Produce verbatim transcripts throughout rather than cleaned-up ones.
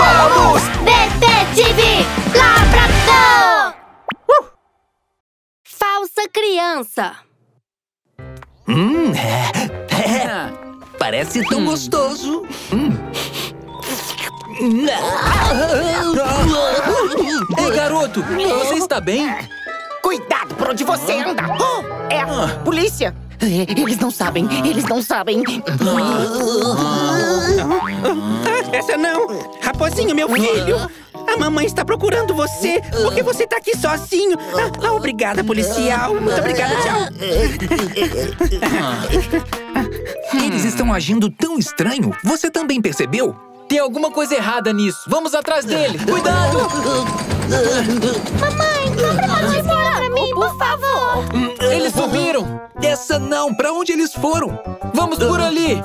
Vamos! Detetive Labrador! Uh! Falsa criança. Hum, é, é. Parece tão gostoso. Hum. Ei, garoto, você está bem? Cuidado por onde você anda! Oh, é a polícia! Eles não sabem, eles não sabem. Essa não! Raposinho, meu filho! A mamãe está procurando você! Por que você está aqui sozinho? Ah, ah, obrigada, policial! Muito obrigada, tchau! Eles estão agindo tão estranho. Você também percebeu? Tem alguma coisa errada nisso. Vamos atrás dele. Cuidado! Mamãe, compra uma tesoura pra mim, por favor. Eles sumiram. Essa não. Pra onde eles foram? Vamos por ali.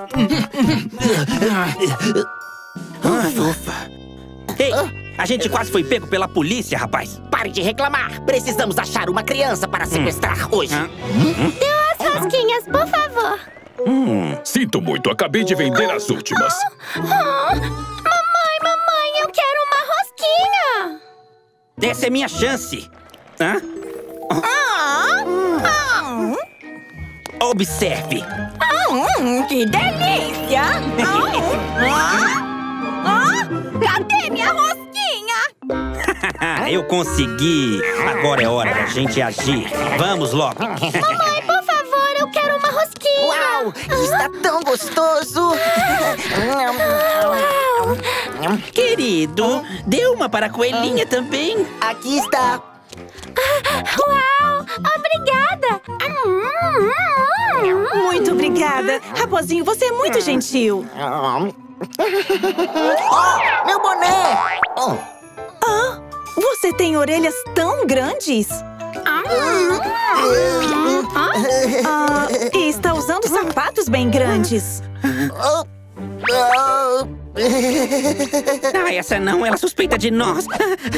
Ufa! Ei, a gente quase foi pego pela polícia, rapaz. Pare de reclamar! Precisamos achar uma criança para sequestrar hoje. Dê umas rosquinhas, por favor. Hum, sinto muito, acabei de vender as últimas. Oh, mamãe, mamãe, eu quero uma rosquinha. Essa é minha chance. Hã? Ah, ah. Observe. Hum, que delícia! Ah, ah, cadê minha rosquinha? Eu consegui. Agora é hora da gente agir. Vamos logo. Mamãe, por favor, eu quero uma rosquinha. Uau! Está tão gostoso! Uau. Querido, dê uma para a coelhinha também. Aqui está! Uau! Obrigada! Muito obrigada. Raposinho, você é muito gentil. Oh, meu boné! Oh. Ah, você tem orelhas tão grandes? Ah, e está usando sapatos bem grandes. Oh. Oh. Ah, essa não, ela suspeita de nós.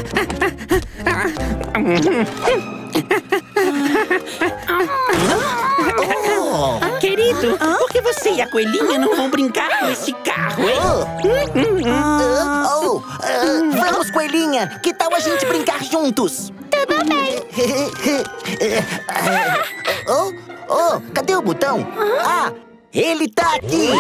Oh. Querido, por que você e a coelhinha não vão brincar com esse carro, hein? Oh. Oh. Uh, vamos, coelhinha! Que tal a gente brincar juntos? Tudo bem. Oh, oh, cadê o botão? Ah, ele tá aqui!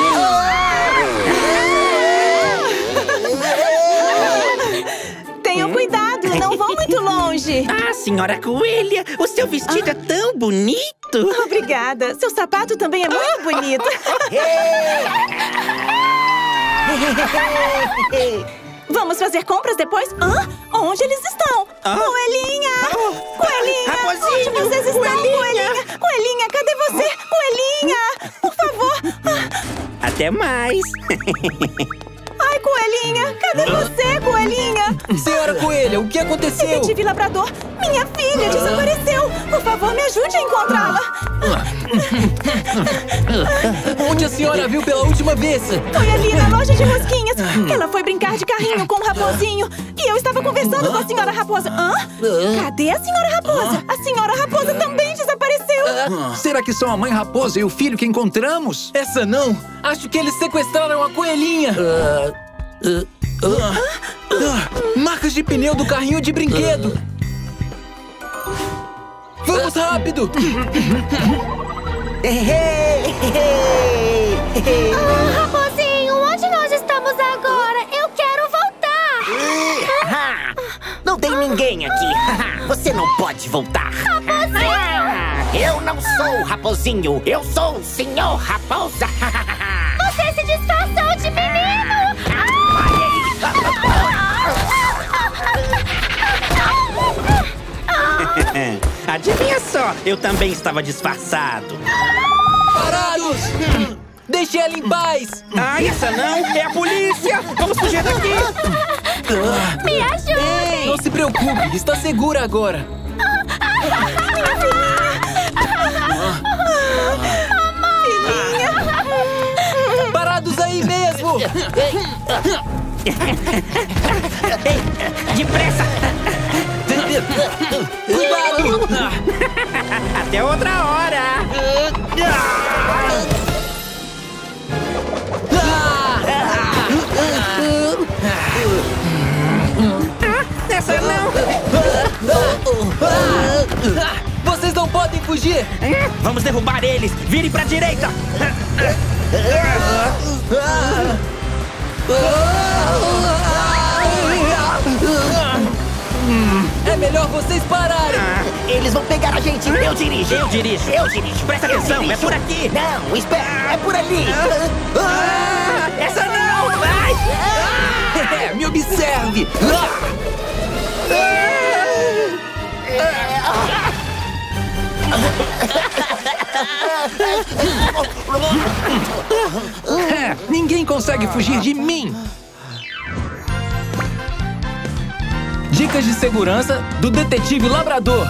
Tenham cuidado, não vão muito longe. Ah, senhora coelha, o seu vestido é tão bonito. Obrigada. Seu sapato também é muito bonito. Vamos fazer compras depois? Hã? Onde eles estão? Ah? Coelhinha! Oh. Coelhinha! Raposinho! Onde vocês estão? Coelhinha! Coelhinha! Coelhinha, cadê você? Coelhinha! Por favor! Até mais! Ai, Coelhinha! Cadê você, Coelhinha? Senhora Coelha, o que aconteceu? Detetive Labrador! Minha filha desapareceu! Por favor, me ajude a encontrá-la! Onde a senhora viu pela última vez? Foi ali na loja de rosquinhas. Ela foi brincar de carrinho com o Raposinho. E eu estava conversando com a senhora Raposa. Hã? Cadê a senhora Raposa? A senhora Raposa também desapareceu. Será que são a mãe raposa e o filho que encontramos? Essa não. Acho que eles sequestraram a coelhinha. Uh, uh, uh. Uh, marcas de pneu do carrinho de brinquedo. Vamos rápido. Ah, Raposinho, onde nós estamos agora? Eu quero voltar. Não tem ninguém aqui. Você não pode voltar. Raposinho! Eu não sou o Raposinho. Eu sou o senhor Raposa. Você se disfarçou de menino! Adivinha só, eu também estava disfarçado. Parados! Deixe ela em paz! Ai, essa não! É a polícia! Vamos fugir daqui! Me ajude! Não se preocupe, está segura agora. Mamãe! Parados aí mesmo! Ei, depressa! Cuidado! Até outra hora! Ah! Vocês não podem fugir! Vamos derrubar eles! Virem pra direita! É melhor vocês pararem! Eles vão pegar a gente. Eu dirijo. Eu dirijo! Eu dirijo. Presta atenção, é por aqui! Não, espera. É por ali. Ah, essa não! Vai! É, me observe! É, ninguém consegue fugir de mim! Dicas de segurança do detetive labrador.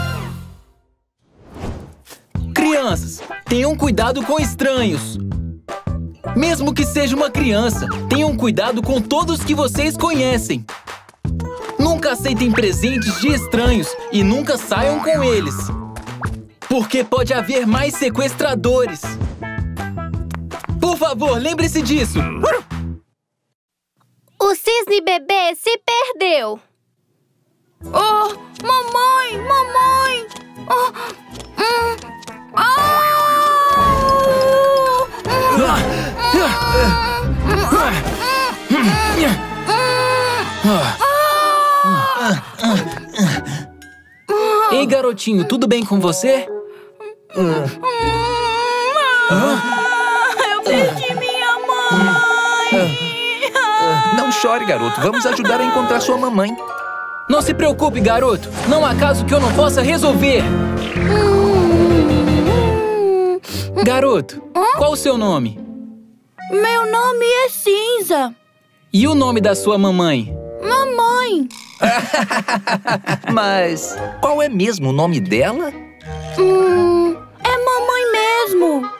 Crianças, tenham cuidado com estranhos. Mesmo que seja uma criança, tenham cuidado com todos que vocês conhecem. Nunca aceitem presentes de estranhos e nunca saiam com eles. Porque pode haver mais sequestradores. Por favor, lembre-se disso. O cisne bebê se perdeu. Oh, mamãe, mamãe. Oh, hum, ah, Ei, garotinho, tudo bem com você? Eu perdi minha mãe! Não chore, garoto. Vamos ajudar a encontrar sua mamãe. Não se preocupe, garoto. Não há caso que eu não possa resolver. Garoto, qual o seu nome? Meu nome é Cinza. E o nome da sua mamãe? Mamãe. Mas qual é mesmo o nome dela? Hum, é mamãe mesmo.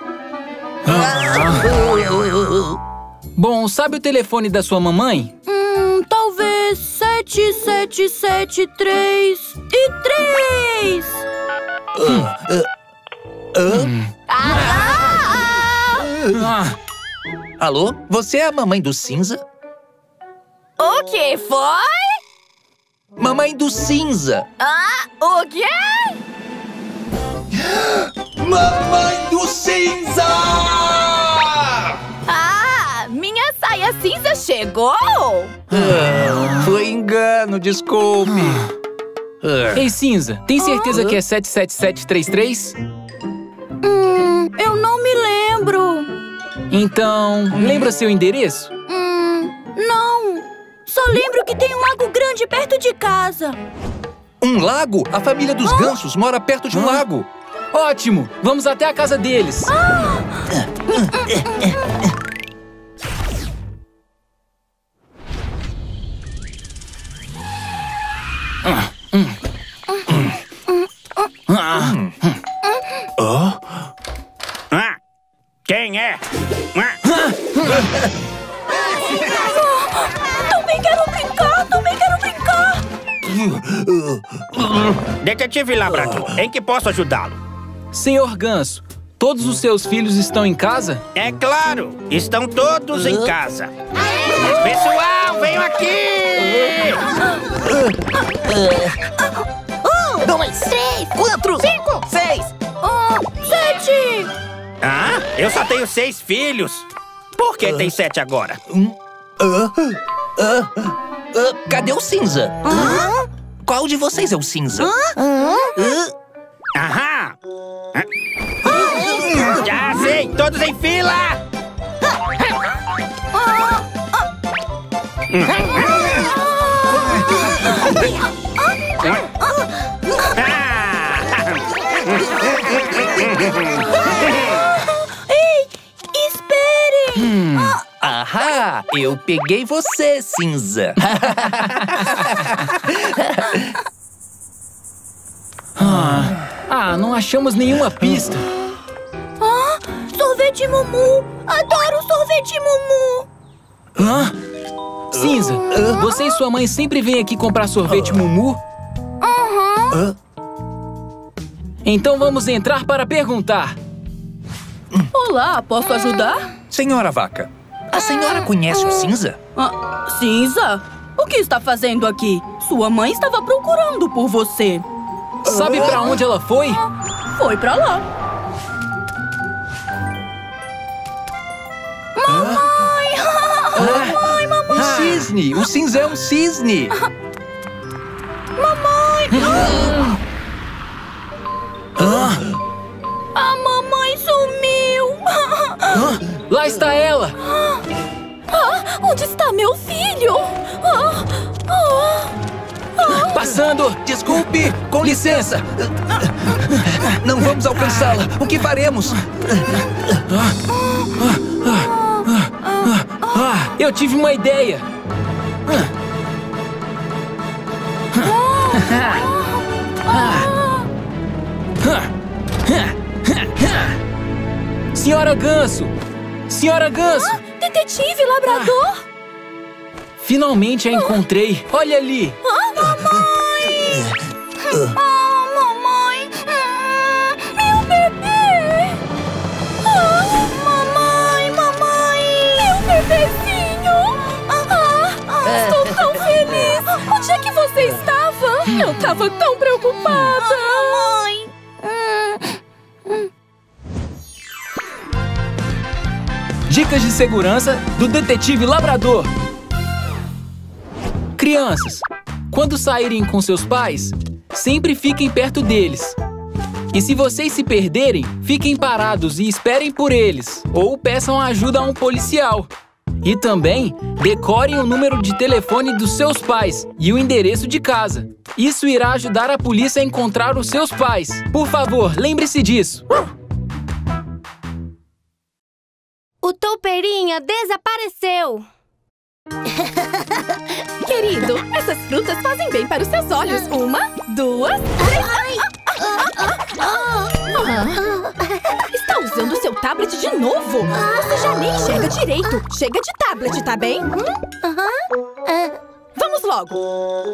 Bom, sabe o telefone da sua mamãe? Hum, talvez sete sete sete três e três. Ah, Alô? Você é a mamãe do Cinza? O que foi? Mamãe do Cinza! Ah, o quê? Mamãe do Cinza! Ah, minha saia cinza chegou? Ah, foi engano, desculpe. Ah. Ei, Cinza, tem certeza que é sete sete sete três três? Hum, eu não me lembro. Então, lembra seu endereço? Hum, não. Só lembro que tem um lago grande perto de casa. Um lago? A família dos gansos mora perto de um lago. Ótimo! Vamos até a casa deles. Ah, quem é? Ah. Também quero brincar, também quero brincar. Detetive Labrador, em que posso ajudá-lo? Senhor Ganso, todos os seus filhos estão em casa? É claro, estão todos em casa. Pessoal, venham aqui! Um, dois, três, quatro, cinco, seis. Oh, sete. Ah, eu só tenho seis filhos. Por que tem sete agora? Ah, ah, ah, cadê o Cinza? Qual de vocês é o Cinza? Aham! Já sei, todos em fila! Ei, esperem. Ahá! Eu peguei você, Cinza! Ah, não achamos nenhuma pista. Ah, sorvete Mumu. Adoro sorvete Mumu. Hã? Cinza, você e sua mãe sempre vêm aqui comprar sorvete Mumu? Aham. Então vamos entrar para perguntar. Olá, posso ajudar? Senhora Vaca, a senhora conhece o Cinza? Ah, Cinza? O que está fazendo aqui? Sua mãe estava procurando por você. Sabe pra onde ela foi? Foi pra lá. Mamãe! Mamãe, mamãe! Um cisne! O cinza é um cisne! Mamãe! A mamãe sumiu! Lá está ela! Ah, onde está meu filho? Ah, ah, ah. Passando! Desculpe! Com licença! Não vamos alcançá-la! O que faremos? Ah, eu tive uma ideia! Senhora Ganso! Senhora Ganso! Ah, detetive labrador? Finalmente a encontrei! Olha ali! Ah, mamãe! Ah, mamãe! Ah, meu bebê! Ah, mamãe, mamãe! Meu bebezinho! Ah, ah, estou tão feliz! Onde é que você estava? Eu estava tão preocupada! Mamãe! Dicas de segurança do Detetive Labrador. Crianças, quando saírem com seus pais, sempre fiquem perto deles. E se vocês se perderem, fiquem parados e esperem por eles, ou peçam ajuda a um policial. E também, decorem o número de telefone dos seus pais e o endereço de casa. Isso irá ajudar a polícia a encontrar os seus pais. Por favor, lembre-se disso. O Toupeirinha desapareceu! Querido, essas frutas fazem bem para os seus olhos. Uma, duas, três... Ah, está usando seu tablet de novo? Você já nem enxerga direito. Chega de tablet, tá bem? Hum? Vamos logo.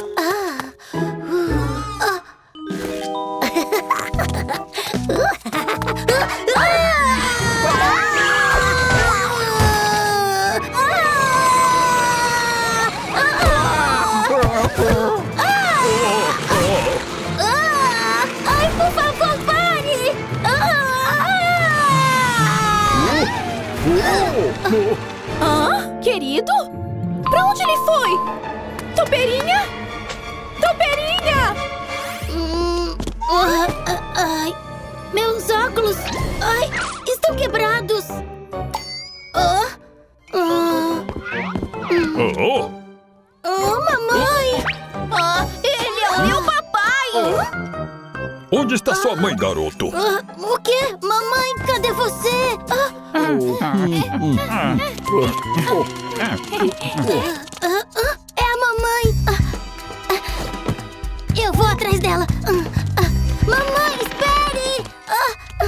Ai, por favor, pare! Ah, querido? Pra onde ele foi? Toupeirinha? Toupeirinha! Hum, ah, ah, ai, meus óculos! Ai, estão quebrados! Ah, ah, Oh, oh, mamãe! Ah, ele é o meu papai! onde está sua mãe, garoto? Ah, o quê? Mamãe, cadê você? Ah, ah, ah, ah, é a mamãe! Ah, ah, eu vou atrás dela! Ah, ah, mamãe, espere! Ah,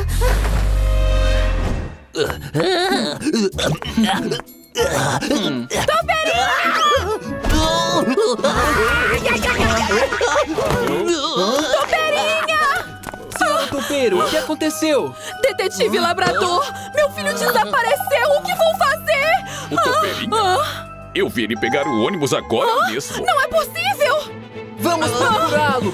Senhora Toupeiro, o que aconteceu? Detetive Labrador! Meu filho desapareceu! O que vou fazer? O Toupeirinha? Ah, Eu vi ele pegar o ônibus agora mesmo. não é possível! Vamos procurá-lo!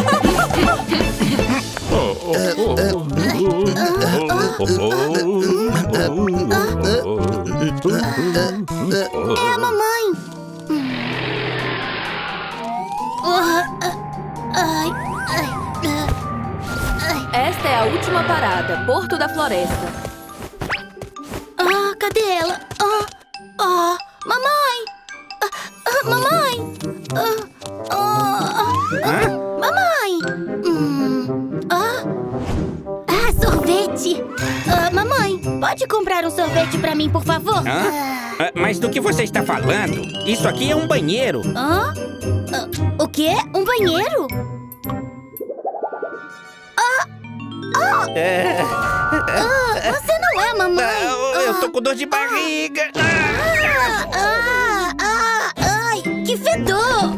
é a mamãe! Ah, ah, ai, ai, ah, ai. Esta é a última parada, Porto da Floresta. Ah, cadê ela? Ah, ah, mamãe! Ah, ah, mamãe! Ah, ah, ah, mamãe! Hum, ah, ah, sorvete! Ah, mamãe, pode comprar um sorvete pra mim, por favor? Hã? Ah, mas do que você está falando? Isso aqui é um banheiro. Hã? Ah, o quê? Um banheiro? Ah, ah, É... ah, você não é a mamãe! Não, eu tô com dor de barriga. Ah, ah, ah, ai, que fedor!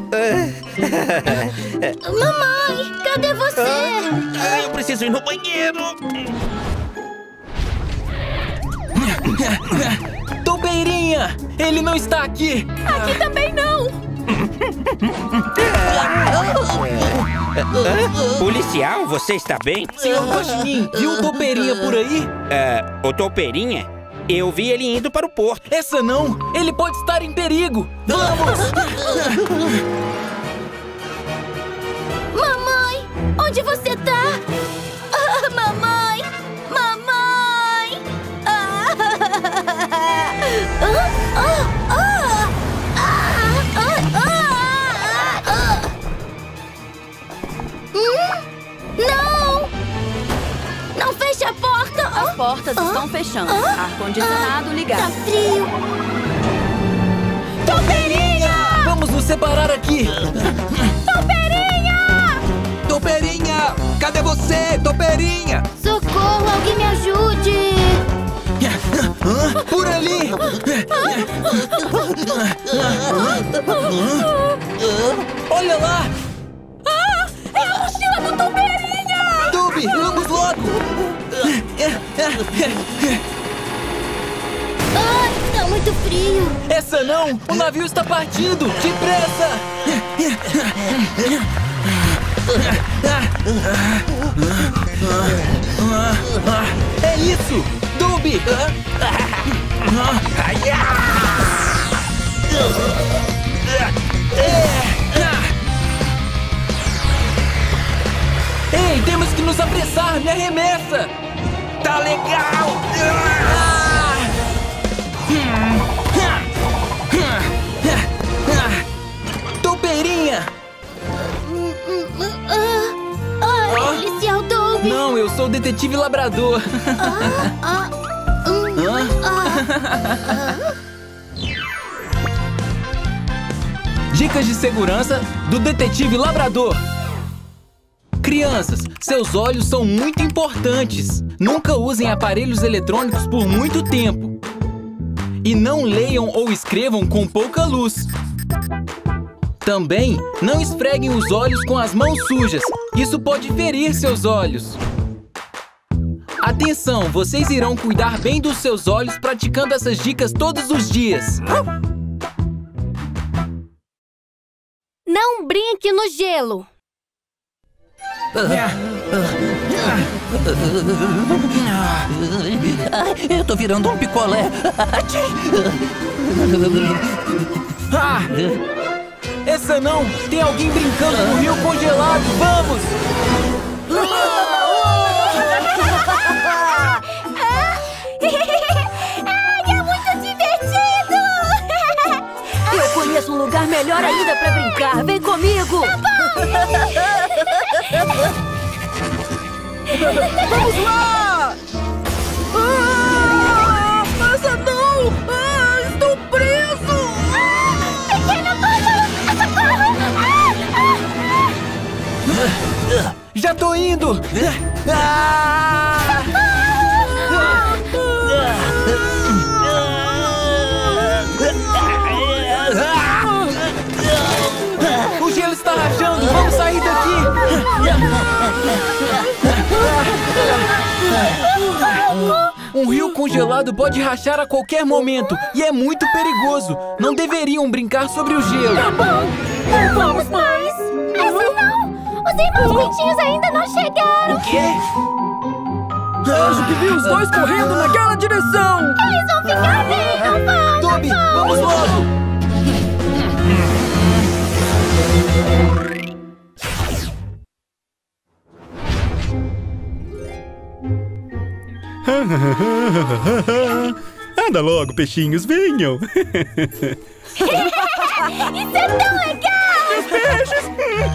Mamãe, cadê você? Ah, eu preciso ir no banheiro. Toupeirinha! Ele não está aqui! Aqui também não! Policial, você está bem? Senhor Guaxinim, viu o Topeirinha por aí? É, o Topeirinha? Eu vi ele indo para o porto. Essa não! Ele pode estar em perigo! Vamos! Mamãe, onde você tá? Ah, mamãe! Mamãe! Ah, ah, ah, ah, ah, ah, ah. Hum? Não! Não feche a porta! As portas Ah, estão fechando. ah, Ar-condicionado Tá ligado. frio! Topeirinha! Vamos nos separar aqui! Topeirinha! Cadê você, Topeirinha? Socorro, alguém me ajude! Por ali! Olha lá! É a mochila do Topeirinha! Toby, vamos logo! Ai, tá muito frio! Essa não! O navio está partindo! Depressa! É isso! Toby! Ei, temos que nos apressar! Me arremessa! Tá legal! Topeirinha! Ai, policial Toby! Não, eu sou o detetive labrador. Ah, ah, hum, Hã? ah. Dicas de segurança do detetive labrador. Crianças, seus olhos são muito importantes. Nunca usem aparelhos eletrônicos por muito tempo. E não leiam ou escrevam com pouca luz. Também, não esfreguem os olhos com as mãos sujas. Isso pode ferir seus olhos. Atenção, vocês irão cuidar bem dos seus olhos praticando essas dicas todos os dias. Não brinque no gelo! Eu tô virando um picolé. Ah! Essa não! Tem alguém brincando no rio congelado! Vamos! Ai, é muito divertido! Eu conheço um lugar melhor ainda pra brincar. Vem comigo! Vamos lá! Ah, essa não! Ah, estou preso! Pequeno pássaro! Socorro! Já tô indo! Ah! O gelo está rachando! Vamos sair daqui! Um rio congelado pode rachar a qualquer momento e é muito perigoso. Não deveriam brincar sobre o gelo. Vamos, pais! Essa não! Os irmãos Pintinhos ainda não chegaram! O quê? Acho que vi os dois correndo naquela direção! Eles vão ficar bem! Não vão! Toby, vamos logo! Anda logo, peixinhos, venham! Isso é tão legal! Meus peixes!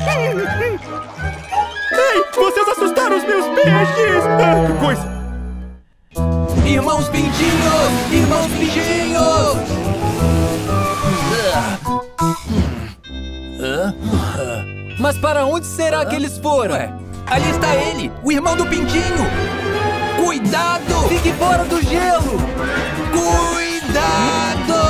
Ei, vocês assustaram os meus peixes! Ah, que coisa! Irmãos Pintinhos! Irmãos Pintinhos! Mas para onde será que eles foram? Ué, ali está ele, o irmão do Pintinho! Cuidado! Fique fora do gelo! Cuidado!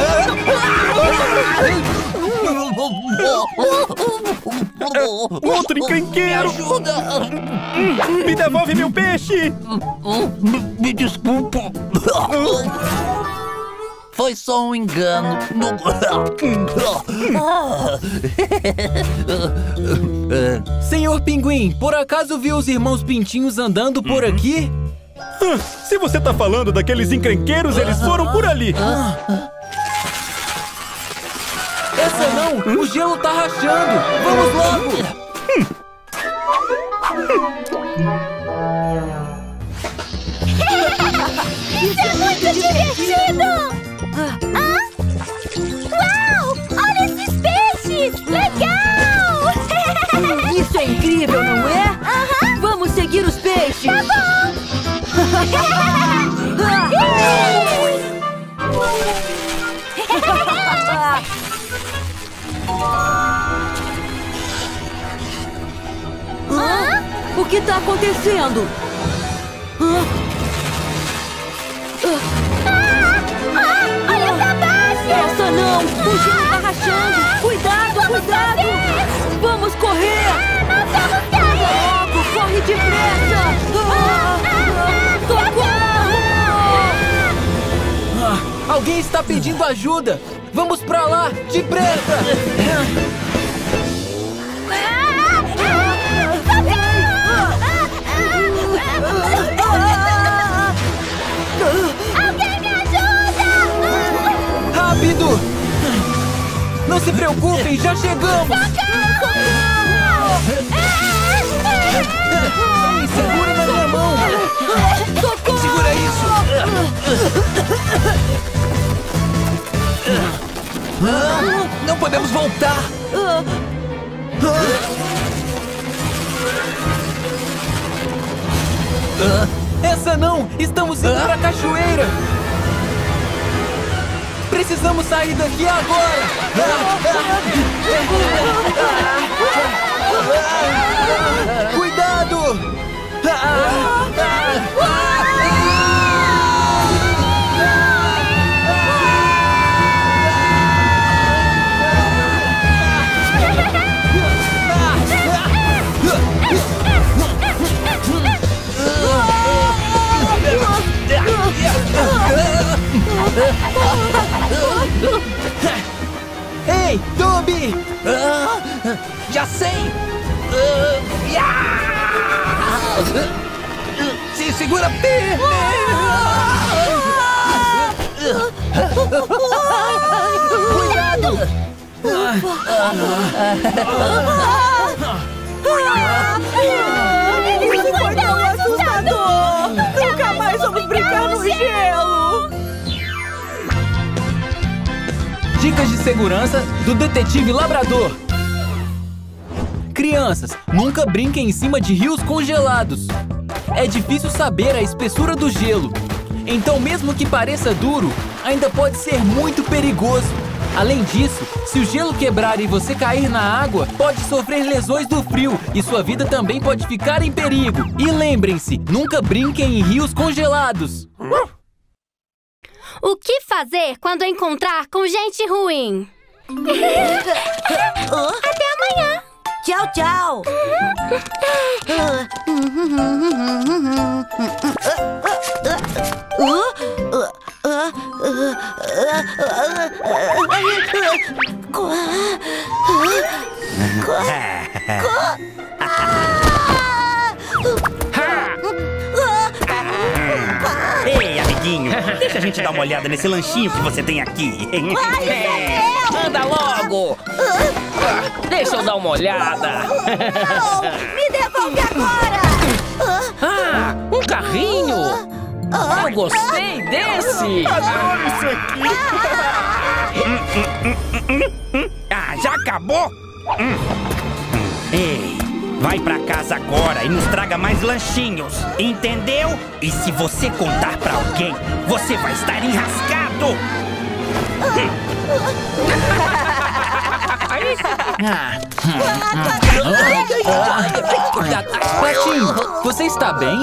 Outro encrenqueiro! Ajuda! Me devolve meu peixe! Me desculpa. Foi só um engano. Senhor Pinguim, por acaso viu os irmãos Pintinhos andando por aqui? Ah, se você tá falando daqueles encrenqueiros, eles foram por ali. Essa não! O gelo tá rachando! Vamos logo! Hum. Isso é muito divertido! Ah? Uau! Olha esses peixes! Legal! Isso é incrível, não é? Aham! Vamos seguir os peixes! Tá bom! Hã? O que tá acontecendo? Hã? Ah! Ah! Olha pra baixo! Essa não! O gelo tá rachando! Cuidado, Vamos cuidado! fazer! Vamos correr! Ah, não vamos cair! Logo, corre depressa! Ah, ah, Socorro! Ah, alguém está pedindo ajuda! Vamos pra lá! Depressa! Alguém me ajuda! Rápido! Não se preocupem, já chegamos! Ei, segura na minha mão! Segura isso! Ah, não podemos voltar! Essa não! Estamos indo pra cachoeira! Precisamos sair daqui agora! Cuidado! Ei, Toby! Ah, já sei! Ah, ya! Se segura firme! Cuidado! Isso foi tão assustador! Nunca mais vamos brincar no gelo! Dicas de segurança do Detetive Labrador. Crianças, nunca brinquem em cima de rios congelados. É difícil saber a espessura do gelo. Então, mesmo que pareça duro, ainda pode ser muito perigoso. Além disso, se o gelo quebrar e você cair na água, pode sofrer lesões do frio e sua vida também pode ficar em perigo. E lembrem-se, nunca brinquem em rios congelados. O que fazer quando encontrar com gente ruim? Até amanhã! Tchau, tchau! Ei, amiguinho, deixa a gente dar uma olhada nesse lanchinho que você tem aqui. Anda logo! Deixa eu dar uma olhada. Me devolve agora! Ah, um carrinho! Eu gostei desse! Adoro isso aqui! Ah, já acabou? Hum. Ei, vai pra casa agora e nos traga mais lanchinhos, entendeu? E se você contar pra alguém, você vai estar enrascado! Patinho, você está bem?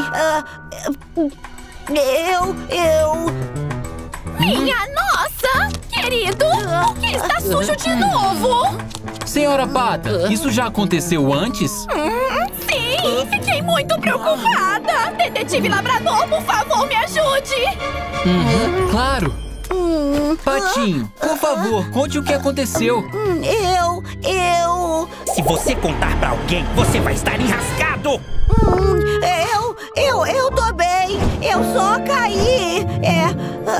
Eu, eu... Minha nossa! Querido, o que está sujo de novo? Senhora Pata, isso já aconteceu antes? Hum, sim, fiquei muito preocupada. Detetive Labrador, por favor, me ajude. Uhum, claro. Patinho, por favor, conte o que aconteceu. Eu, eu... Se você contar pra alguém, você vai estar enrascado! Eu, eu, eu tô bem. Eu só caí. É...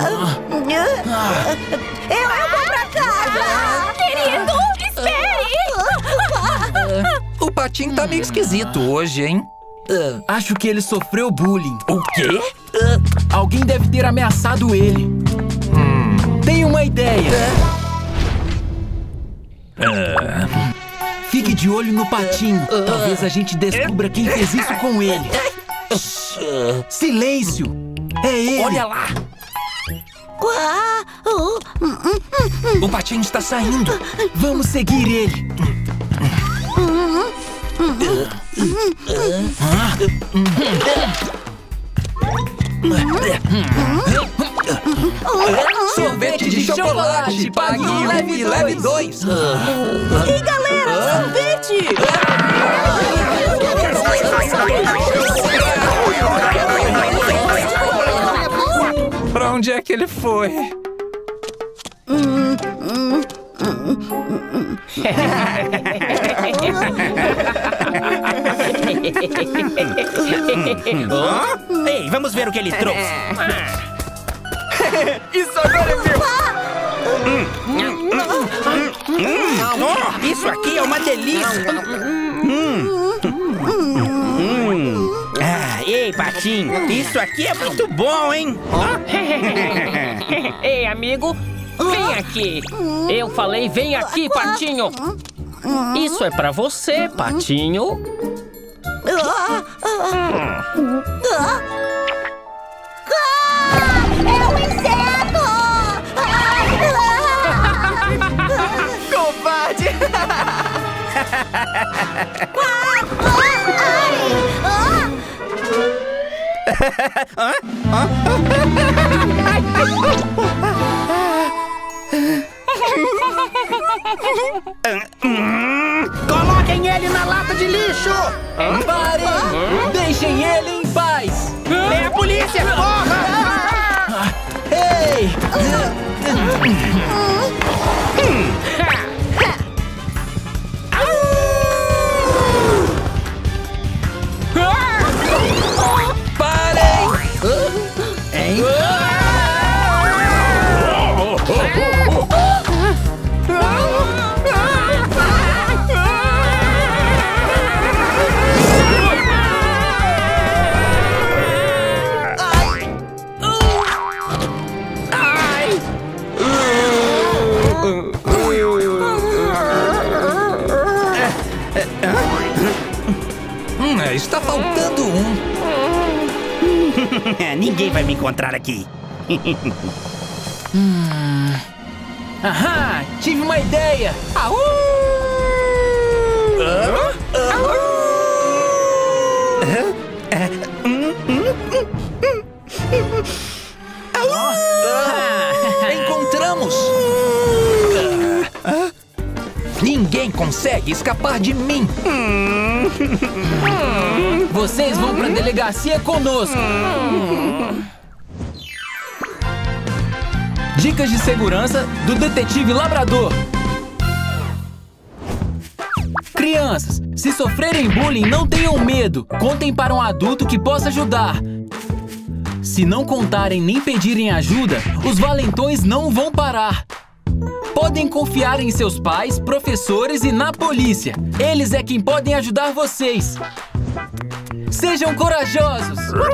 Eu, eu vou pra casa. Querido, espere! O Patinho tá meio esquisito hoje, hein? Uh, acho que ele sofreu bullying. O quê? Uh, alguém deve ter ameaçado ele. Hum. Tenho uma ideia. Uh. Fique de olho no Patinho. Uh. Talvez a gente descubra quem fez isso com ele. Uh. Silêncio! É ele! Olha lá! O Patinho está saindo. Vamos seguir ele. Sorvete de chocolate, pague um, leve, leve dois. Ei, galera, sorvete! Pra onde é que ele foi? Ei, vamos ver o que ele trouxe. Isso agora é meu! Oh, isso aqui é uma delícia! Hum. Hum. Ah, ei, Patinho, isso aqui é muito bom, hein? Ei, amigo, vem aqui. Eu falei, vem aqui, Patinho. Isso é pra você, Patinho. É um inseto! Covarde! Coloquem ele na lata de lixo! Parem! Deixem ele em paz! É a polícia! Corra! Ei! Parem! Hein? Hum, está faltando um. Ninguém vai me encontrar aqui. hum. Ahá! Tive uma ideia! Aú! Ah? Ah? Encontramos! Ah? Ninguém consegue escapar de mim! Vocês vão pra delegacia conosco! Dicas de segurança do Detetive Labrador. Crianças, se sofrerem bullying, não tenham medo. Contem para um adulto que possa ajudar. Se não contarem nem pedirem ajuda, os valentões não vão parar. Podem confiar em seus pais, professores e na polícia. Eles é quem podem ajudar vocês. Sejam corajosos!